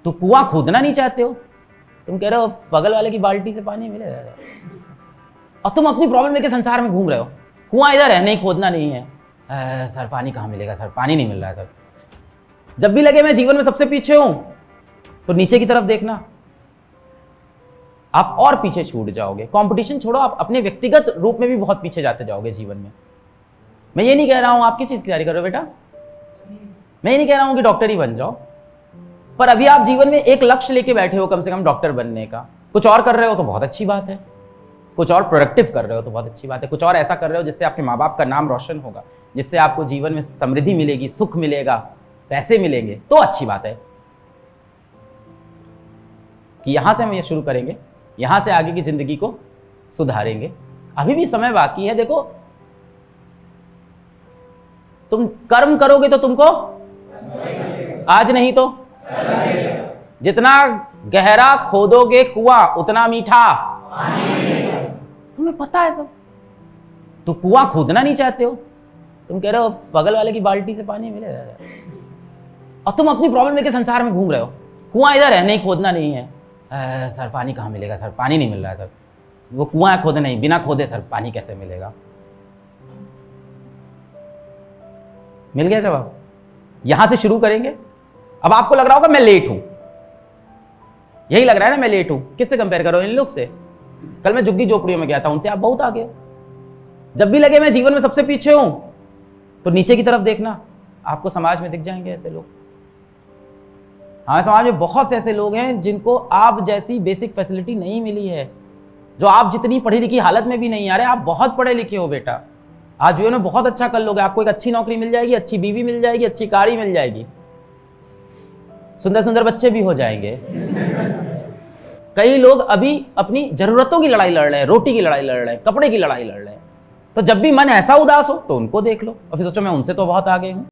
तो कुआं खोदना नहीं चाहते हो, तुम कह रहे हो बगल वाले की बाल्टी से पानी मिलेगा, और तुम अपनी प्रॉब्लम लेके संसार में घूम रहे हो। कुआं इधर है, नहीं खोदना नहीं है। सर पानी कहाँ मिलेगा सर, पानी नहीं मिल रहा है सर। जब भी लगे मैं जीवन में सबसे पीछे हूं तो नीचे की तरफ देखना, आप और पीछे छूट जाओगे। कंपटीशन छोड़ो, आप अपने व्यक्तिगत रूप में भी बहुत पीछे जाते जाओगे जीवन में। मैं ये नहीं कह रहा हूं आप किस चीज की तैयारी कर रहे हो बेटा, मैं ये नहीं कह रहा हूं कि डॉक्टर ही बन जाओ, पर अभी आप जीवन में एक लक्ष्य लेके बैठे हो कम से कम डॉक्टर बनने का। कुछ और कर रहे हो तो बहुत अच्छी बात है, कुछ और प्रोडक्टिव कर रहे हो तो बहुत अच्छी बात है, कुछ और ऐसा कर रहे हो जिससे आपके माँ बाप का नाम रोशन होगा, जिससे आपको जीवन में समृद्धि मिलेगी, सुख मिलेगा, पैसे मिलेंगे, तो अच्छी बात है कि यहां से हम ये शुरू करेंगे, यहां से आगे की जिंदगी को सुधारेंगे। अभी भी समय बाकी है। देखो, तुम कर्म करोगे तो तुमको आज नहीं तो जितना गहरा खोदोगे कुआं उतना मीठा, तुम्हें पता है सब। तो कुआं खोदना नहीं चाहते हो, तुम कह रहे हो बगल वाले की बाल्टी से पानी मिलेगा, और तुम अपनी प्रॉब्लम लेके संसार में घूम रहे हो। कुआं इधर है, नहीं खोदना नहीं है। सर पानी कहाँ मिलेगा सर, पानी नहीं मिल रहा है सर। वो कुआं खोदे नहीं, बिना खोदे सर पानी कैसे मिलेगा। मिल गया जवाब। यहां से शुरू करेंगे। अब आपको लग रहा होगा मैं लेट हूं, यही लग रहा है ना मैं लेट हूं। किससे कंपेयर करो, इन लोग से। कल मैं झुग्गी झोपड़ियों में गया था, उनसे आप बहुत आगे। जब भी लगे मैं जीवन में सबसे पीछे हूं तो नीचे की तरफ देखना, आपको समाज में दिख जाएंगे ऐसे लोग। हाँ, समाज में बहुत से ऐसे लोग हैं जिनको आप जैसी बेसिक फैसिलिटी नहीं मिली है, जो आप जितनी पढ़ी लिखी हालत में भी नहीं आ रहे। आप बहुत पढ़े लिखे हो बेटा, आज जीवन में बहुत अच्छा कर लोगे, आपको एक अच्छी नौकरी मिल जाएगी, अच्छी बीवी मिल जाएगी, अच्छी गाड़ी मिल जाएगी, सुंदर सुंदर बच्चे भी हो जाएंगे। कई लोग अभी अपनी जरूरतों की लड़ाई लड़ रहे हैं, रोटी की लड़ाई लड़ रहे हैं, कपड़े की लड़ाई लड़ रहे हैं। तो जब भी मन ऐसा उदास हो तो उनको देख लो और फिर सोचो मैं उनसे तो बहुत आगे हूं।